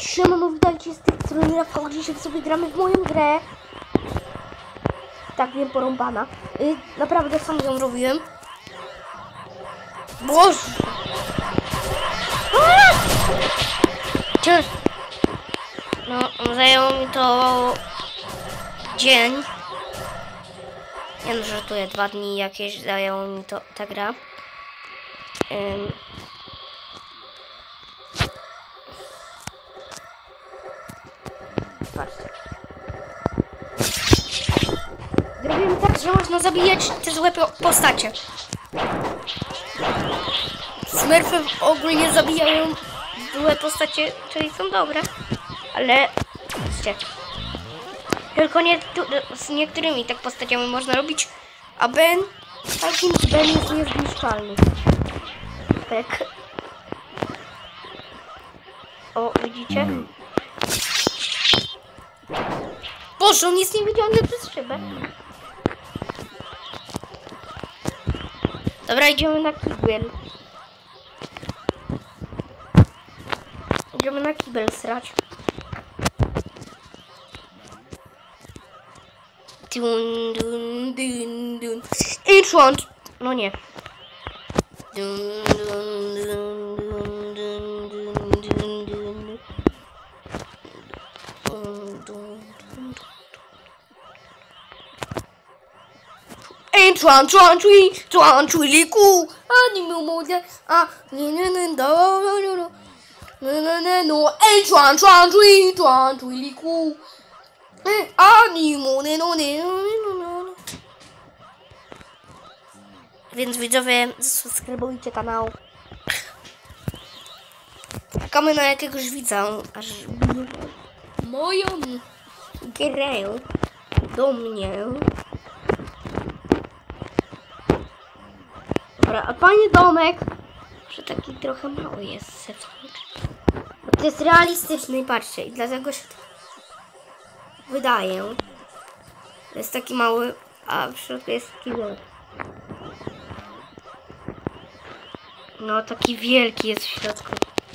Siemano, witajcie z tej strony Rafał. Dzisiaj sobie gramy w moją grę. Tak, wiem, porąbana. Naprawdę sam ją robiłem. Boże! No, zajęło mi to dzień. Ja no, żartuję, 2 dni jakieś zajęło mi to ta gra. Patrzcie. Zrobimy tak, że można zabijać te złe postacie. Smurfy ogólnie zabijają złe postacie, czyli są dobre. Ale patrzcie. Tylko nie z niektórymi tak postaciami można robić. A Ben jest niezniszczalny. Tak. O, widzicie? Boże, on jest niewidzialny przez szybę. Dobra, idziemy na kibel. Idziemy na kibel srać. Dun, dun, dun, dun. Enchant! No nie. Dun, dun, dun, dun, dun, dun, dun, dun. Enchant, liku. A nie miał modę. A nie, no. Enchant, liku. Więc widzowie, zasubskrybujcie kanał. Czekamy na jakiegoś widza, aż moją grę do mnie. Dobra, a pani domek, że taki trochę mały jest zewnątrz. Bo to jest realistyczny, patrzcie, i dlatego się wydaje. Jest taki mały, a w środku jest taki wielki. No, taki wielki jest w środku.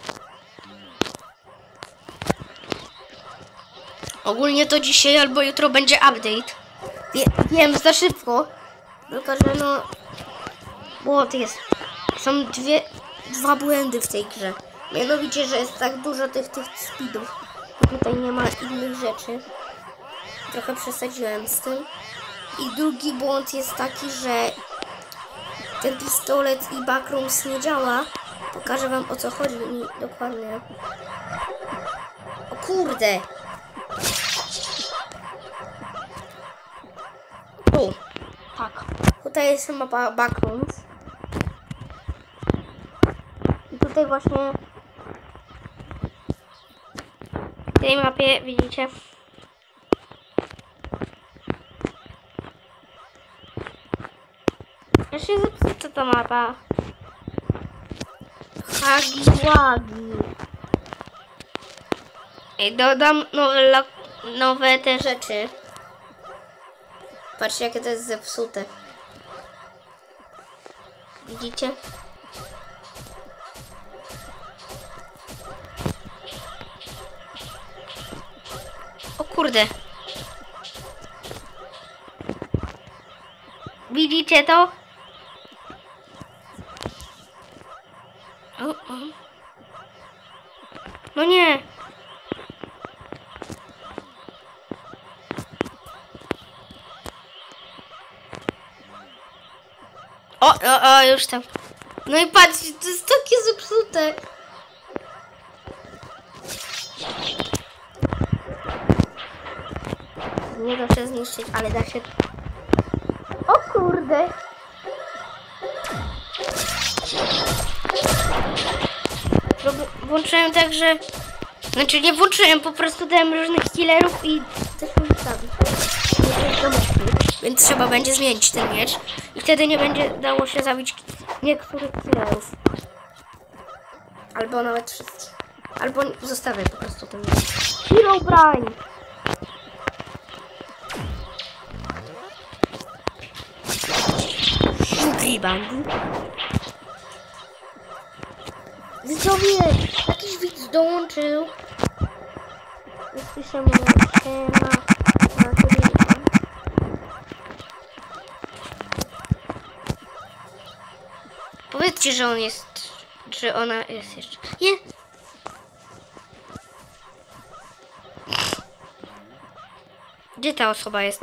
Ogólnie to dzisiaj albo jutro będzie update. Wiem, za szybko. Tylko, że no... Bo to jest... Są dwa błędy w tej grze. Mianowicie, że jest tak dużo tych speedów. Tutaj nie ma innych rzeczy. Trochę przesadziłem z tym. I drugi błąd jest taki, że ten pistolet i backrooms nie działa. Pokażę wam, o co chodzi mi dokładnie. O kurde! O, tak. Tutaj jest mapa backrooms. I tutaj właśnie w tej mapie widzicie. Jeszcze zepsuta ta mapa. Hagiwagi. I dodam nowe te rzeczy. Patrzcie, jakie to jest zepsute. Widzicie? O kurde. Widzicie to? O. No nie. O, już tam. No i patrzcie, to jest takie zepsute. Nie da się zniszczyć, ale da się... O kurde. Włączyłem tak, że... Znaczy nie włączyłem, po prostu dałem różnych killerów i też muszę zabić. Więc trzeba będzie zmienić ten miecz. I wtedy nie będzie dało się zabić niektórych killerów. Albo nawet wszystkich. Albo zostawię po prostu ten miecz. Herobrine! Shukribangu. Widzowie, jakiś widz dołączył. Piszemy siema nagrywa. Powiedzcie, że on jest, że ona jest jeszcze. Nie. Gdzie ta osoba jest?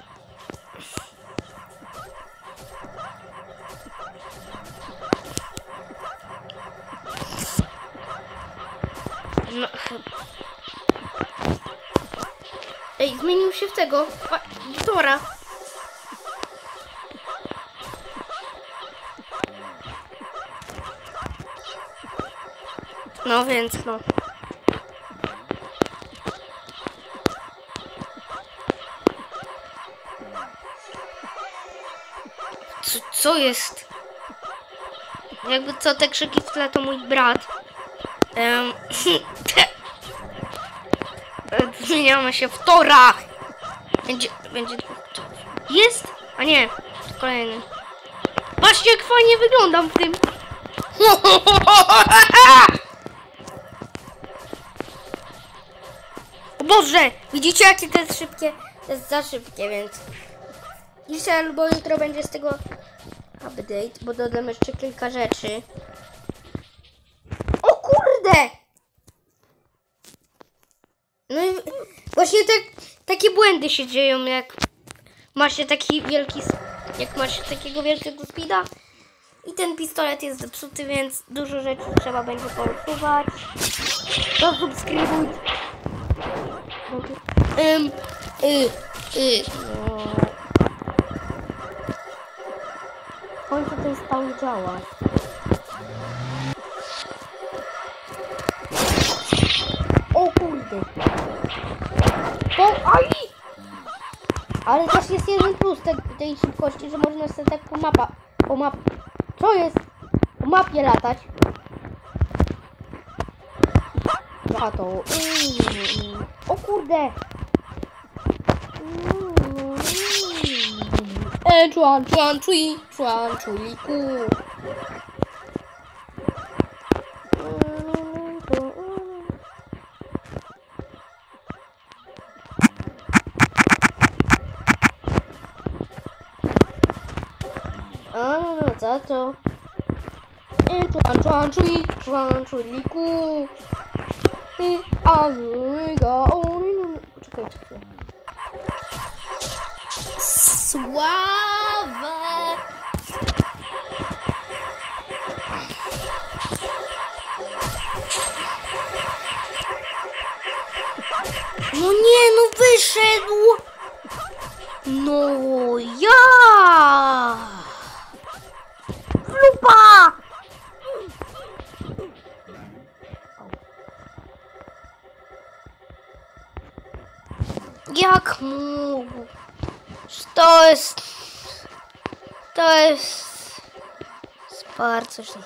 No chyba. Ej, zmienił się w tego. Tora. No więc no. Co jest? Jakby co, te krzyki w tle to mój brat. Zmieniamy się w torach. Będzie jest? A nie, kolejny. Patrzcie, jak fajnie wyglądam w tym. O Boże, widzicie, jakie to jest szybkie? To jest za szybkie, więc dzisiaj albo jutro będzie z tego update, bo dodam jeszcze kilka rzeczy. O kurde! No i właśnie takie błędy się dzieją, jak ma się taki wielki, jak ma się takiego wielkiego speeda i ten pistolet jest zepsuty, więc dużo rzeczy trzeba będzie pousuwać. Zasubskrybuj. No. W końcu ten spawn działa. O kurde. Aj! Ale też jest jeden plus tej szybkości, że można sobie tak co jest? Po mapie latać. Ja to. O kurde. Chuan, chui, ku. Za to. Chuan, chui, ku. Poczekajcie chwilę. Sława! No nie, no wyszedł! No ja! Lupa! Jak mógł? To jest spar coś tam.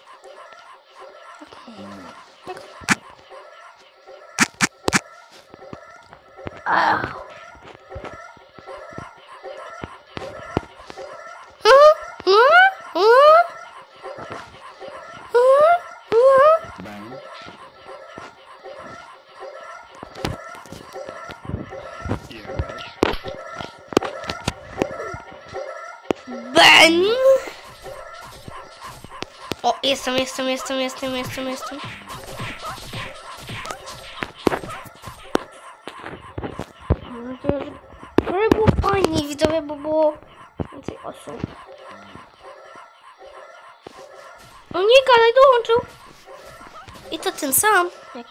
Ben! O, jestem. Ale było fajnie, widzowie, bo było więcej osób. O nie, Kalej dołączył. I to ten sam. Jak...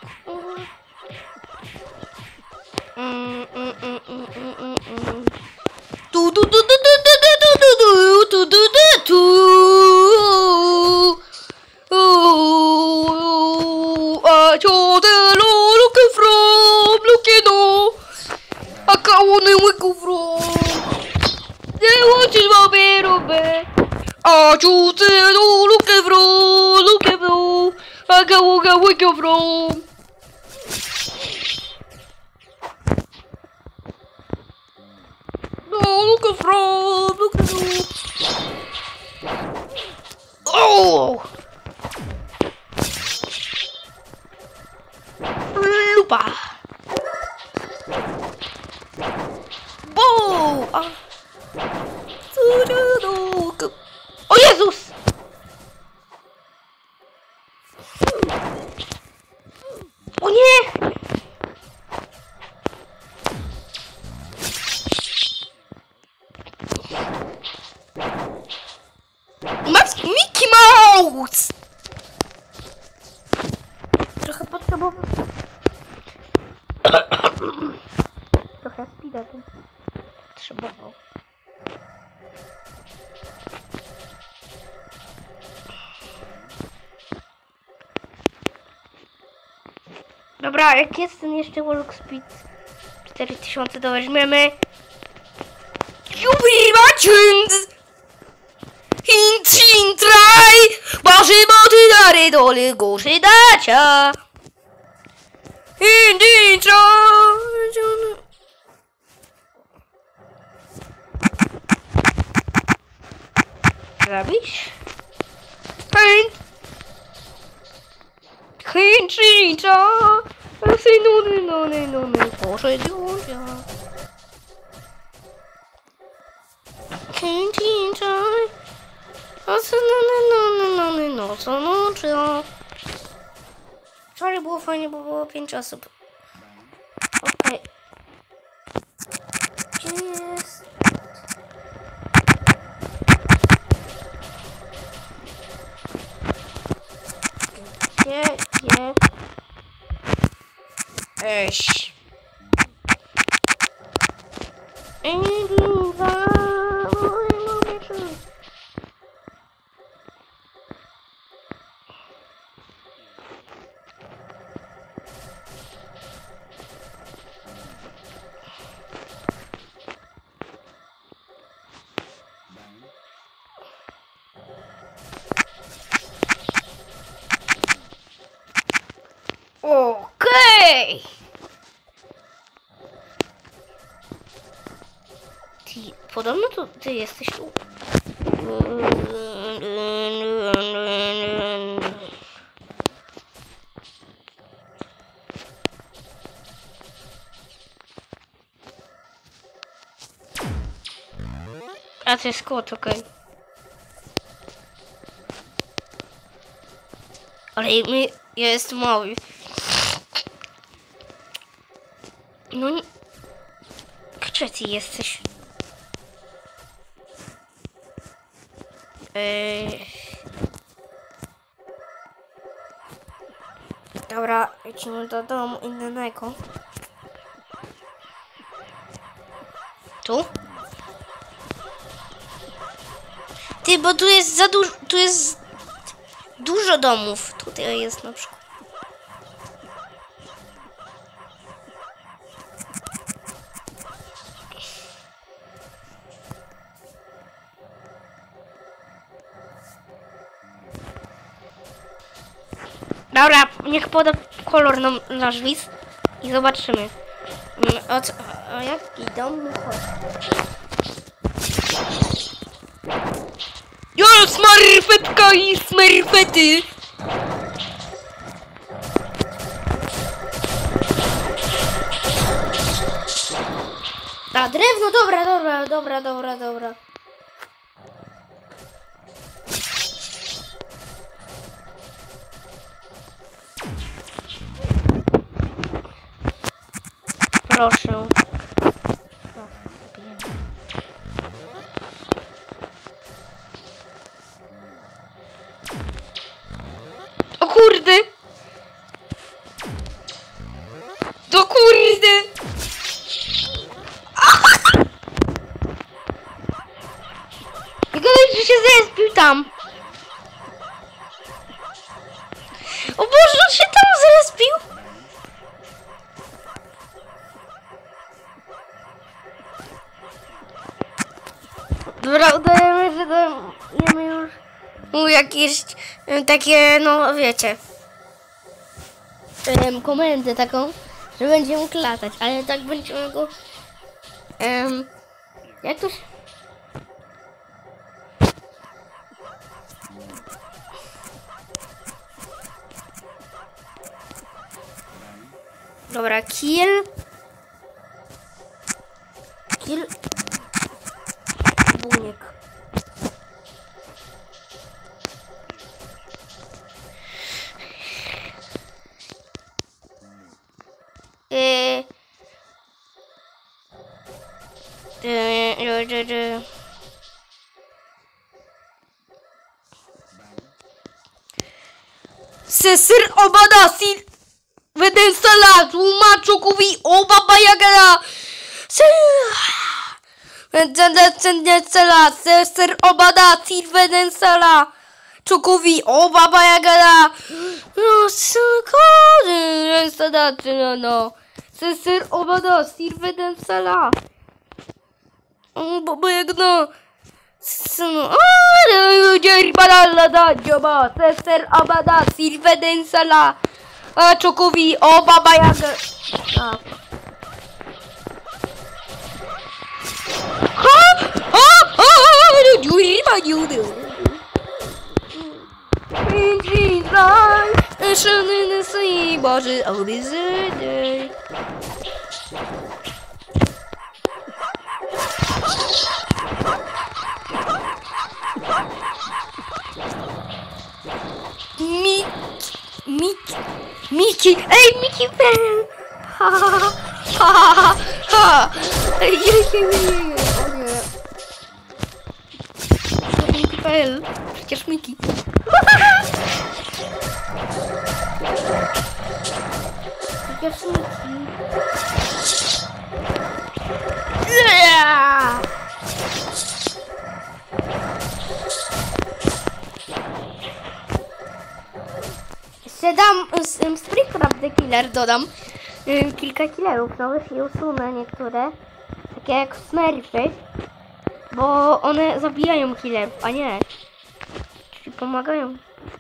Oh! Lupa! O Jezus! O nie! Mickey Mouse! Trochę potrzebował. Trochę speeda tu potrzebował. Dobra, jak jest ten jeszcze Walk Speed 4000, to weźmiemy. Jubilations! Hintraj! Boży moty dary dole goszy dacia! Robisz? Hintrza! Synuny, poszedł ja. Hintrza! No, co no, wczoraj było fajnie, bo było 5 osób. Okej. Gdzie jest? Gdzie jest? Eś. Okej. Podobno to ty jesteś tu. A to jest kot, okej. Ale ja jestem mały. No nie... Gdzie ty jesteś? Dobra, lecimy do domu innego. Tu? Ty, bo tu jest za dużo, tu jest dużo domów. Tutaj jest na przykład. Dobra, niech poda kolor na drzwi i zobaczymy. O jaki dom mu chodzi? Jo, smarfetka i smerfety! A drewno, dobra. Proszę. O kurde! Do kurde! Nie gadaj, że się zespił tam! O Boże, on się tam zespił! Dobra, udajemy, że dajemy już mu jakieś takie, no wiecie, komendę taką, że będzie mógł latać, ale tak będziemy go, jak to się... Dobra, kill. Sesir obada sil veden sala tłumaczą kuwi oba bajagara. Sesir obada sil veden sala Czukuwi oba bajagara. No no. Sesir obada sil veden sala. Oba bajagara. Sesir abada silveden sala Czukuwi oba bajaga. Boże, oryzyny. Miki, ej, Miki Bell! Ha ha ha ha! Miki Bell, przecież Miki. Przecież Miki. Jeszcze dam Springcraft the Killer, dodam kilka killerów nowych i usunę niektóre, takie jak Smurfy, bo one zabijają killerów, a nie, czyli pomagają.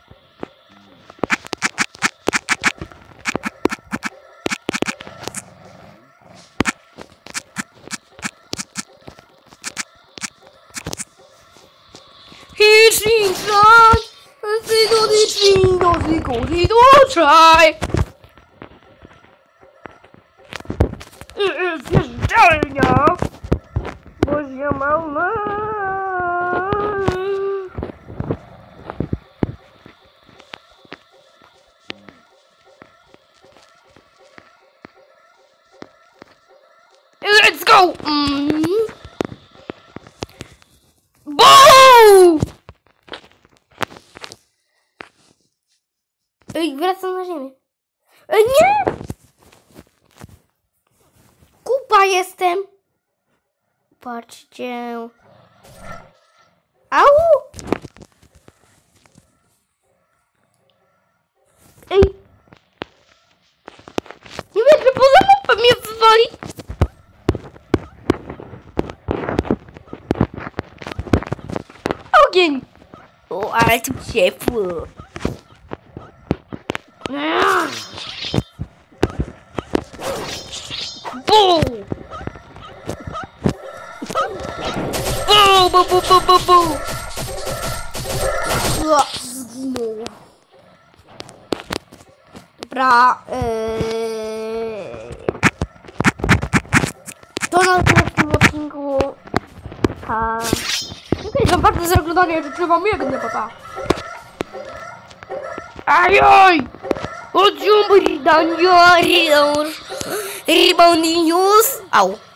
Try. Zjeżdżalnia. Boże mama. Let's go. Boom! Ej, wracam na ziemię. Ej, nie! Kupa jestem. Patrzcie. Au! Ej! Nie wiem, że poza mapę mnie wywali. Ogień! O, ale tu ciepło. Buu! Buu, buu, buu, buu, buu, buu. Zginął. Dobra, to na tym odcinku. Dziękuję wam bardzo za oglądanie, życzę wam miłego papa. Ajoj! Rebound news. Au.